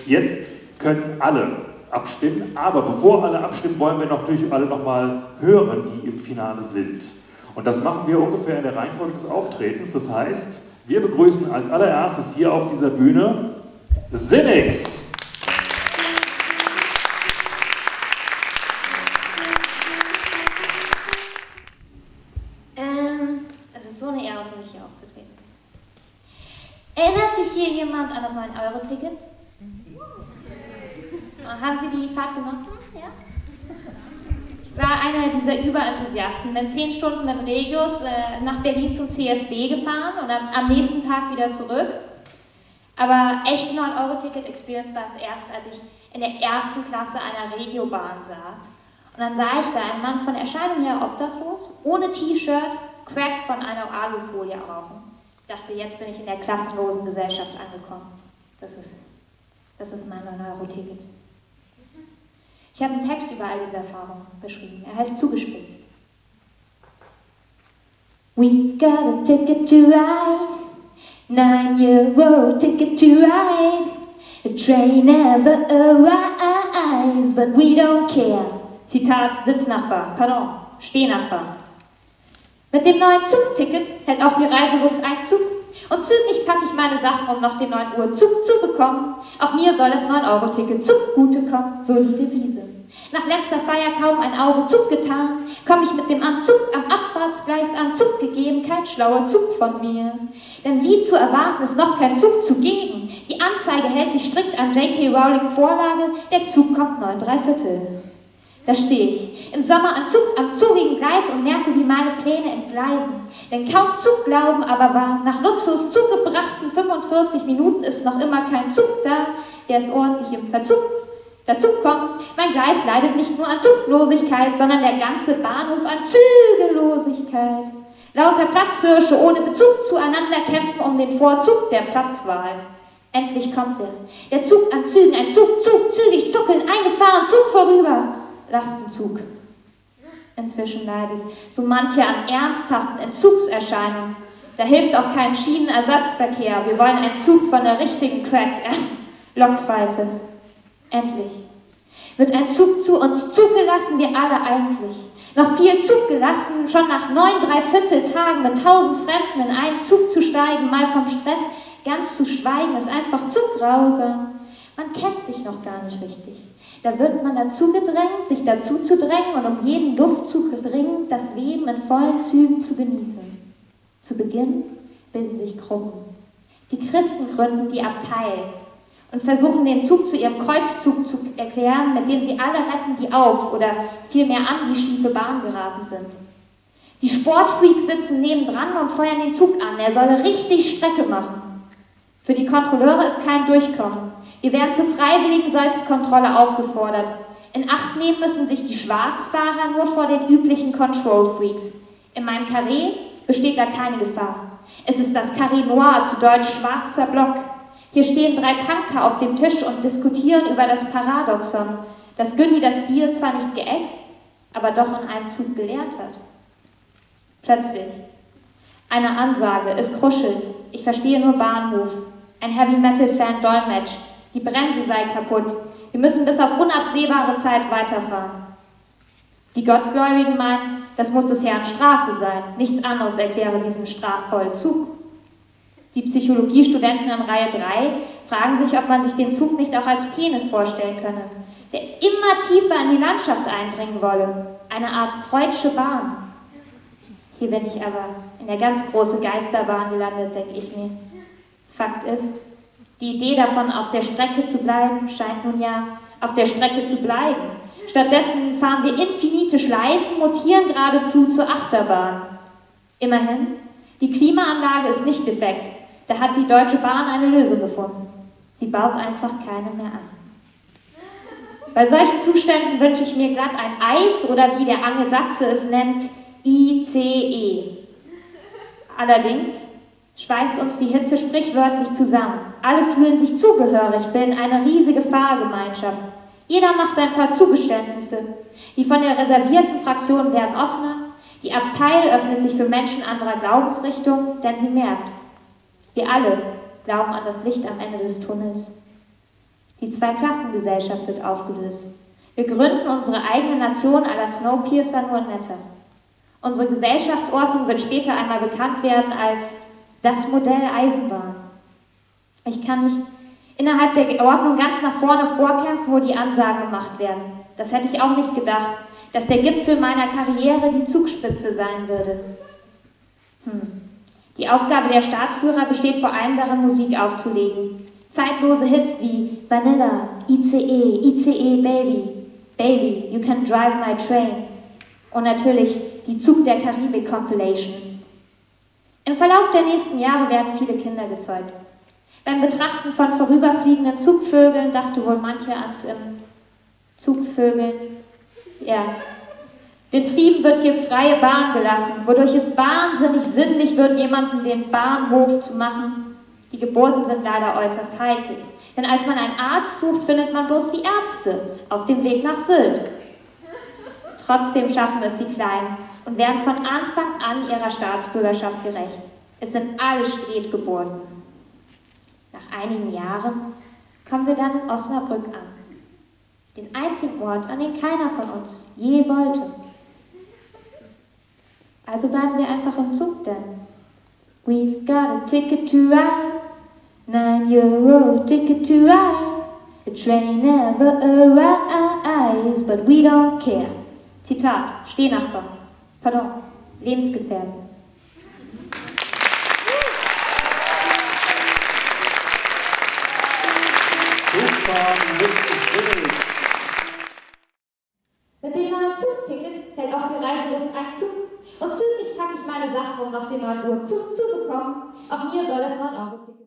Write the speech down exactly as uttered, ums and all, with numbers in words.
Jetzt können alle abstimmen, aber bevor alle abstimmen, wollen wir natürlich alle nochmal hören, die im Finale sind. Und das machen wir ungefähr in der Reihenfolge des Auftretens. Das heißt, wir begrüßen als allererstes hier auf dieser Bühne Sinix. Ähm, es ist so eine Ehre für mich, hier aufzutreten. Erinnert sich hier jemand an das neun Euro Ticket? Haben Sie die Fahrt genossen? Ja? Ich war einer dieser Überenthusiasten, bin zehn Stunden mit Regius äh, nach Berlin zum C S D gefahren und am, am nächsten Tag wieder zurück. Aber echte neun Euro Ticket Experience war es erst, als ich in der ersten Klasse einer Regiobahn saß. Und dann sah ich da einen Mann von Erscheinung her obdachlos, ohne T-Shirt, Crack von einer Alufolie rauchen. Ich dachte, jetzt bin ich in der klassenlosen Gesellschaft angekommen. Das ist, das ist mein neun Euro Ticket. Ich habe einen Text über all diese Erfahrungen beschrieben. Er heißt Zugespitzt. We got a ticket to ride, nine euro ticket to ride. The train never arrives, but we don't care. Zitat Sitznachbar, pardon, Stehnachbar. Mit dem neuen Zugticket hält auch die Reiselust Einzug und zügig packe ich meine Sachen, um noch den neun Uhr Zug zu bekommen. Auch mir soll das neun Euro Ticket zugutekommen, so die Devise. Nach letzter Feier kaum ein Auge Zug getan, komme ich mit dem Anzug am Abfahrtsgleis an, Zug gegeben, kein schlauer Zug von mir. Denn wie zu erwarten ist noch kein Zug zugegen. Die Anzeige hält sich strikt an J K Rowlings Vorlage, der Zug kommt neun drei Viertel. Da stehe ich, im Sommer am Zug, am zugigen Gleis und merke, wie meine Pläne entgleisen. Denn kaum Zug glauben aber wahr, nach nutzlos zugebrachten fünfundvierzig Minuten ist noch immer kein Zug da, der ist ordentlich im Verzug. Dazu kommt, mein Gleis leidet nicht nur an Zuglosigkeit, sondern der ganze Bahnhof an Zügellosigkeit. Lauter Platzhirsche ohne Bezug zueinander kämpfen um den Vorzug der Platzwahl. Endlich kommt er, der Zug an Zügen, ein Zug, Zug, zügig zuckeln, eingefahren, Zug vorüber. Lastenzug. Inzwischen leidet so mancher an ernsthaften Entzugserscheinungen. Da hilft auch kein Schienenersatzverkehr. Wir wollen einen Zug von der richtigen Crack, äh, Lokpfeife. Endlich wird ein Zug zu uns zugelassen, wir alle eigentlich. Noch viel Zug gelassen, schon nach neun Dreiviertel Tagen mit tausend Fremden in einen Zug zu steigen, mal vom Stress ganz zu schweigen, ist einfach zu grausam. Man kennt sich noch gar nicht richtig. Da wird man dazu gedrängt, sich dazu zu drängen und um jeden Luftzug gedrängt, das Leben in vollen Zügen zu genießen. Zu Beginn bilden sich Gruppen. Die Christen gründen die Abtei und versuchen den Zug zu ihrem Kreuzzug zu erklären, mit dem sie alle retten, die auf oder vielmehr an die schiefe Bahn geraten sind. Die Sportfreaks sitzen nebendran und feuern den Zug an, er solle richtig Strecke machen. Für die Kontrolleure ist kein Durchkommen. Wir werden zur freiwilligen Selbstkontrolle aufgefordert. In Acht nehmen müssen sich die Schwarzfahrer nur vor den üblichen Control-Freaks. In meinem Carré besteht da keine Gefahr. Es ist das Carré Noir, zu Deutsch schwarzer Block. Hier stehen drei Punker auf dem Tisch und diskutieren über das Paradoxon, dass Günni das Bier zwar nicht geäxt, aber doch in einem Zug geleert hat. Plötzlich eine Ansage, es kruschelt, ich verstehe nur Bahnhof. Ein Heavy-Metal-Fan dolmetscht, die Bremse sei kaputt, wir müssen bis auf unabsehbare Zeit weiterfahren. Die Gottgläubigen meinen, das muss des Herrn Strafe sein, nichts anderes erkläre diesen strafvollen Zug. Die Psychologiestudenten in Reihe drei fragen sich, ob man sich den Zug nicht auch als Penis vorstellen könne, der immer tiefer in die Landschaft eindringen wolle, eine Art Freudsche Bahn. Hier bin ich aber in der ganz großen Geisterbahn gelandet, denke ich mir. Fakt ist, die Idee davon, auf der Strecke zu bleiben, scheint nun ja auf der Strecke zu bleiben. Stattdessen fahren wir infinite Schleifen, mutieren geradezu zur Achterbahn. Immerhin, die Klimaanlage ist nicht defekt. Da hat die Deutsche Bahn eine Lösung gefunden. Sie baut einfach keine mehr an. Bei solchen Zuständen wünsche ich mir glatt ein Eis oder wie der Angelsachse es nennt, I C E. Allerdings schweißt uns die Hitze sprichwörtlich zusammen. Alle fühlen sich zugehörig, bilden eine riesige Fahrgemeinschaft. Jeder macht ein paar Zugeständnisse. Die von der reservierten Fraktion werden offener. Die Abteil öffnet sich für Menschen anderer Glaubensrichtungen, denn sie merkt, wir alle glauben an das Licht am Ende des Tunnels. Die Zweiklassengesellschaft wird aufgelöst. Wir gründen unsere eigene Nation à la Snowpiercer, nur netter. Unsere Gesellschaftsordnung wird später einmal bekannt werden als das Modell Eisenbahn. Ich kann mich innerhalb der Ordnung ganz nach vorne vorkämpfen, wo die Ansagen gemacht werden. Das hätte ich auch nicht gedacht, dass der Gipfel meiner Karriere die Zugspitze sein würde. Hm. Die Aufgabe der Staatsführer besteht vor allem darin, Musik aufzulegen. Zeitlose Hits wie Vanilla, I C E, I C E Baby, Baby, You Can Drive My Train und natürlich die Zug der Karibik Compilation. Im Verlauf der nächsten Jahre werden viele Kinder gezeugt. Beim Betrachten von vorüberfliegenden Zugvögeln dachte wohl manche ans im Zugvögeln. Ja. Den Trieben wird hier freie Bahn gelassen, wodurch es wahnsinnig sinnlich wird, jemanden den Bahnhof zu machen. Die Geburten sind leider äußerst heikel. Denn als man einen Arzt sucht, findet man bloß die Ärzte auf dem Weg nach Sylt. Trotzdem schaffen es die Kleinen und werden von Anfang an ihrer Staatsbürgerschaft gerecht. Es sind alle Stretgeburten. Nach einigen Jahren kommen wir dann in Osnabrück an. Den einzigen Ort, an den keiner von uns je wollte. Also bleiben wir einfach im Zug, denn we've got a ticket to ride, nine euro ticket to ride, the train never arrives, but we don't care. Zitat, Stehnachbar, pardon, Lebensgefährte. Mit dem neuen Zugticket fällt auch die Reiselust ein Zug. Und zügig packe ich meine Sachen, um noch den neun Uhr Zug zu bekommen. Auch mir soll das neun Euro Ticket